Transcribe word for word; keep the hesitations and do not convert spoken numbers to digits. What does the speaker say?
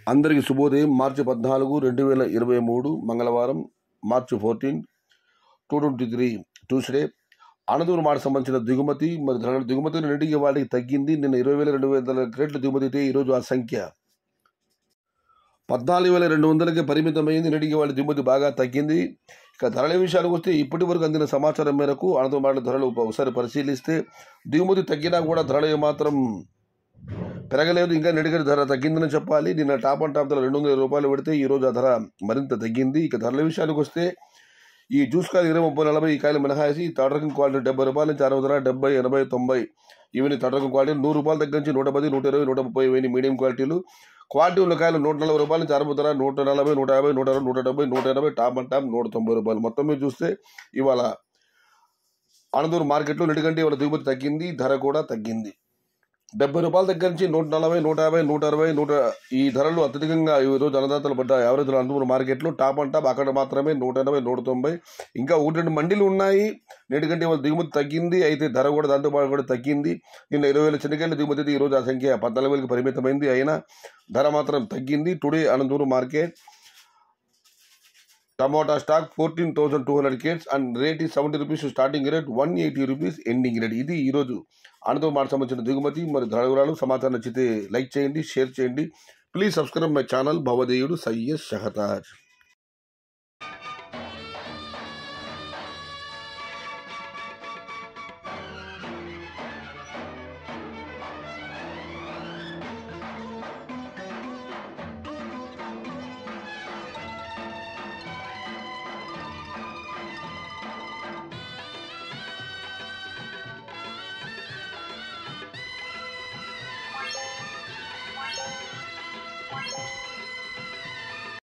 అందరికీ శుభోదయం. మార్చి పద్నాలుగు రెండు వేల ఇరవై మూడు మంగళవారం, March fourteen two twenty three Tuesday. Anantapuram మాట సంబంధించిన దిగుమతి మరి ధరల దిగుమతి రెండింటికి వాటికి తగ్గింది. నిన్న ఇరవై వేల రెండు వందల క్రేట్ల దిగుమతి అయితే ఈరోజు ఆ సంఖ్య పద్నాలుగు వేల రెండు వందలకి పరిమితమైంది. నేటికి వాళ్ళ దిగుమతి బాగా తగ్గింది. ఇక ధరల విషయాలకు వస్తే ఇప్పటి వరకు అందిన సమాచారం మేరకు అనంతపురం మాట ధరలు ఒకసారి పరిశీలిస్తే దిగుమతి తగ్గినా కూడా ధరలు ఏమాత్రం పెరగలేదు. ఇంకా నెడిగడి ధర తగ్గిందని చెప్పాలి. నిన్న టాప్ అండ్ టాప్ ధర రెండు వందల రూపాయలు పెడితే ఈరోజు ఆ ధర మరింత తగ్గింది. ఇక ధరల విషయానికి వస్తే ఈ జ్యూస్ కాయలు ఇరవై ముప్పై నలభై ఈ కాయలు మినహాయిసి థర్డ్ రకం క్వాలిటీ డెబ్బై రూపాయల నుంచి అరవై ధర డెబ్బై ఎనభై తొంభై ఇవన్నీ థర్డ్ రకం క్వాలిటీ నూరు రూపాయల దగ్గర నుంచి నూట పది నూట ఇరవై నూట ముప్పై ఇవన్నీ మీడియం క్వాలిటీలు. క్వాలిటీ ఉన్న కాయలు నూట నలభై రూపాయల నుంచి అరవై ధర నూట నలభై నూట యాభై నూట అరవై నూట డెబ్బై నూట ఎనభై టాప్ అండ్ టాప్ నూట తొంభై రూపాయలు. మొత్తం మీద చూస్తే ఇవాళ అనంతపురం మార్కెట్లో ఎందుకంటే ఇవాళ దిగుమతి తగ్గింది, ధర కూడా తగ్గింది. డెబ్బై రూపాయల దగ్గర నుంచి నూట నలభై నూట యాభై నూట అరవై నూట ఈ ధరలు అత్యధికంగా ఈరోజు అన్నదాతలు పడ్డ యావరేజ్ అనంతపురం మార్కెట్లో టాప్ అండ్ టాప్ అక్కడ మాత్రమే నూట ఎనభై నూట తొంభై ఇంకా ఒకటి రెండు మండీలు ఉన్నాయి. ఎందుకంటే ఇవాళ దిగుమతి తగ్గింది, అయితే ధర కూడా దాంతో పాటు కూడా తగ్గింది. నిన్న ఇరవై వేల చిన్నకాయల దిగుమతి అయితే ఈరోజు ఆ సంఖ్య పద్నాలుగు వేలకు పరిమితమైంది. అయినా ధర మాత్రం తగ్గింది. Today Anantapuram market tomato stock fourteen thousand two hundred crates and rate ఈ seventy rupees starting rate one eighty rupees ending rate. ఇది ఈరోజు అనంతపురం మాట సంబంధించిన దిగుమతి మరి ధర వివరాలు. సమాచారం నచ్చితే లైక్ చేయండి, షేర్ చేయండి. ప్లీజ్ సబ్స్క్రైబ్ మై ఛానల్ భవదేయుడు సయ్యద్ షహతాజ్. What?